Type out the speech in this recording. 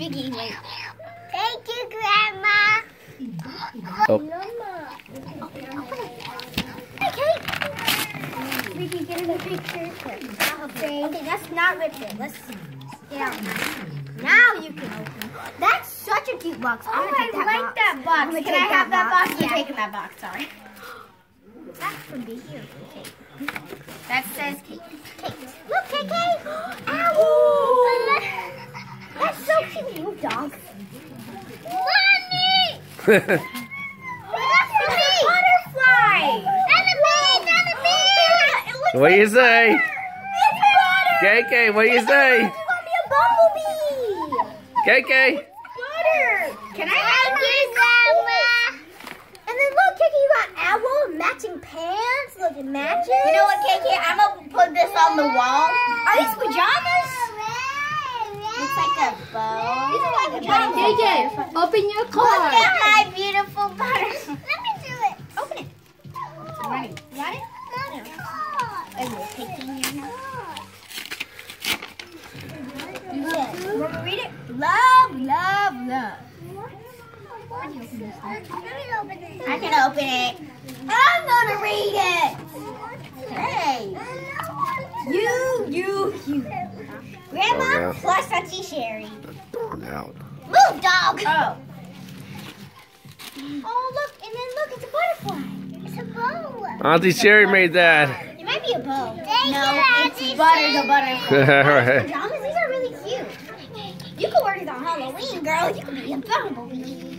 Vicky, wait. Thank you, Grandma. Oh. Hey, Kate. Vicky, get in the picture. Okay, let's not rip it. Let's get out. Now you can open. That's such a cute box. I like that box. Can I have that box? I'm taking that box. Sorry. That's from the here. Okay. That says Kate. Look, KK. Ow. That's so cute, you dog. Mommy. That's a butterfly. That's a bee. That's a bee. What do you say? It's butter. KK, what do you say? It's gonna be a bumblebee. KK. Butter. Can I have you, Grandma? And then look, KK, you got owl matching pants. Look, it matches. You know what, KK? I'm gonna put this on the wall. Are these pajamas? Looks like a bow. These are like pajamas. JJ, open your Look car. at my beautiful butter. Let me do it. Open it. I'm ready. You got it? Are you taking your nose? Want to read it? Love, love, love. I can open it. I'm gonna read it. Hey. You. Grandma Oh, yeah. plus Auntie Sherry. Burn out. Move, dog. Oh. Oh, look, and then look, it's a butterfly. It's a bow. Auntie Sherry made that. It might be a bow. No, it's butter the butterfly. Alright. Pajamas, these are really cute. You could wear these on Halloween, girl. You could be a bumblebee.